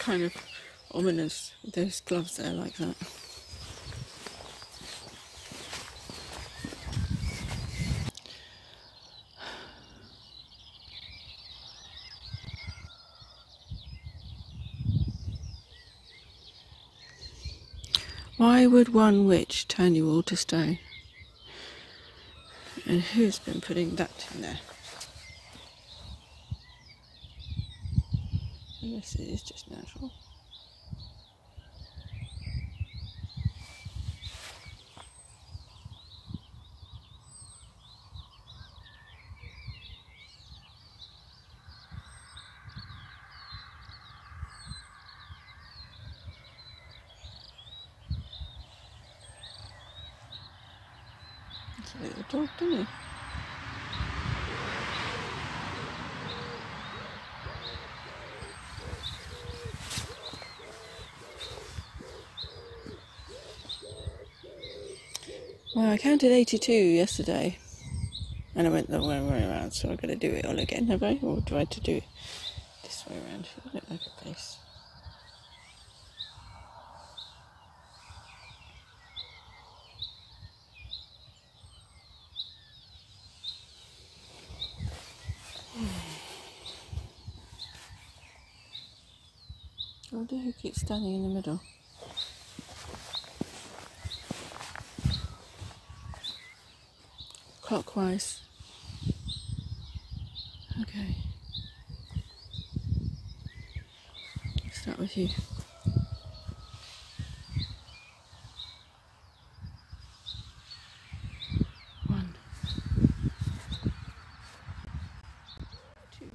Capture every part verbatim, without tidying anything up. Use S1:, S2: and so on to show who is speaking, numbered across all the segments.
S1: kind of ominous, those gloves there like that. Why would one witch turn you all to stone? And who's been putting that in there? Unless it is just natural. That's a little dog, didn't he? Well, I counted eighty-two yesterday, and I went the wrong way around, so I'm going to do it all again, have I? Or do I have to do it this way around? It look like a face. I wonder who keeps standing in the middle. Clockwise. Okay. Let's start with you. One. Two.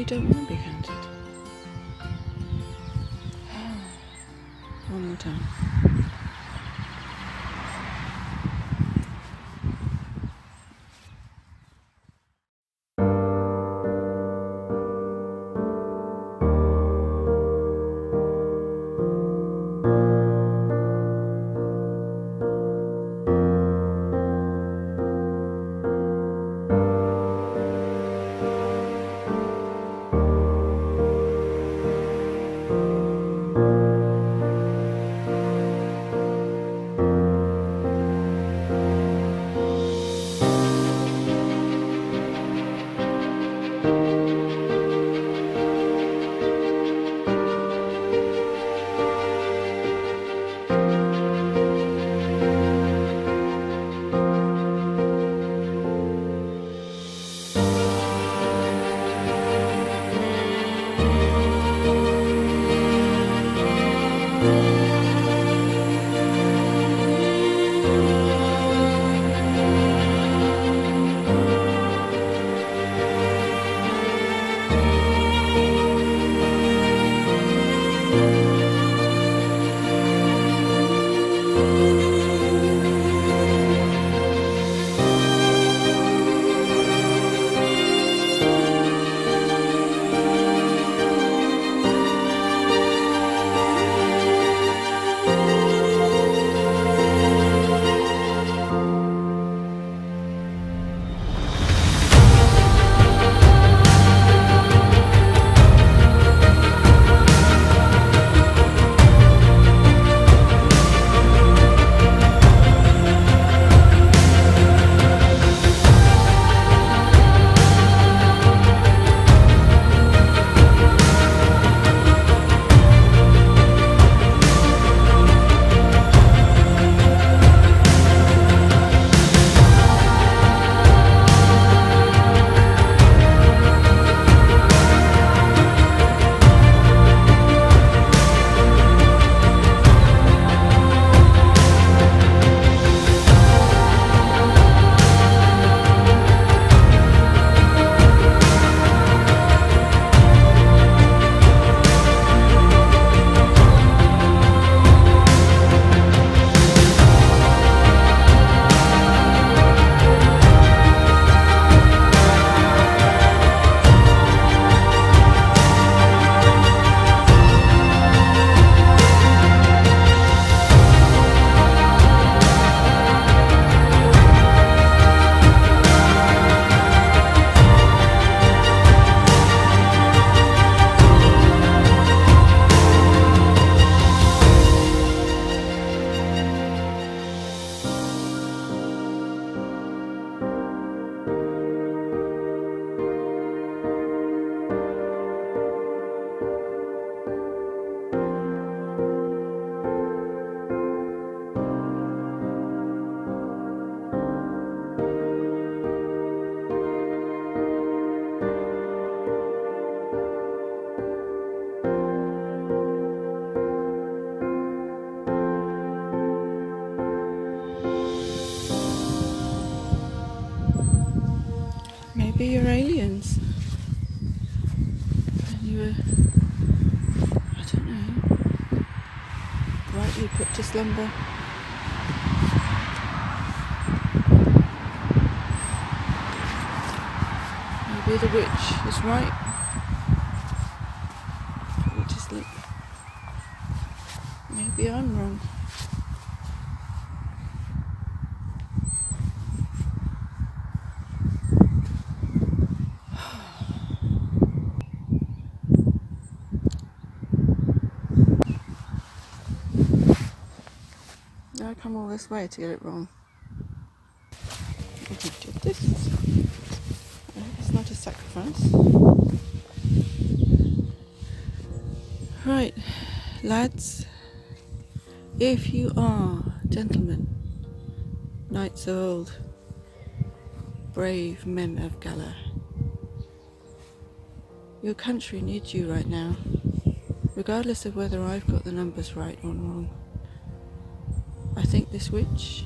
S1: don't want to be counted. One more time. Maybe you're aliens. And you were, I don't know, rightly put to slumber. Maybe the witch is right. Put me to sleep. Maybe I'm wrong. I come all this way to get it wrong. I did this. It's not a sacrifice. Right, lads. If you are gentlemen, knights of old, brave men of valor, your country needs you right now, regardless of whether I've got the numbers right or wrong. I think this witch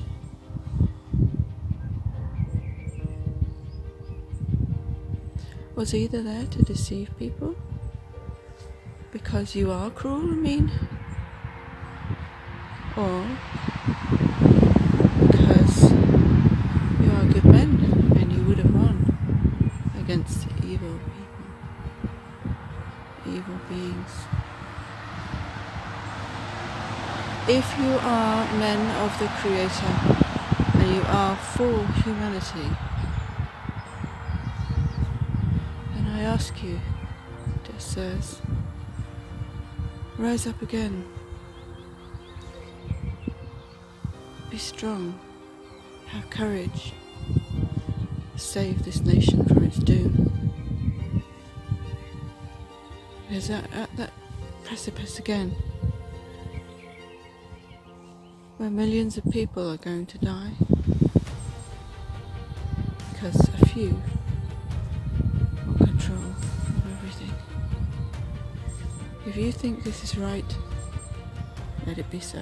S1: was either there to deceive people because you are cruel and mean, or because you are good men and you would have won against evil people, evil beings. If you are men of the Creator and you are for humanity, then I ask you, dear sirs, rise up again. Be strong. Have courage. Save this nation from its doom. Because at, at that precipice again, where millions of people are going to die, because a few want control of everything. If you think this is right, let it be so.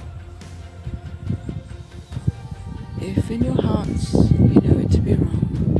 S1: If in your hearts you know it to be wrong,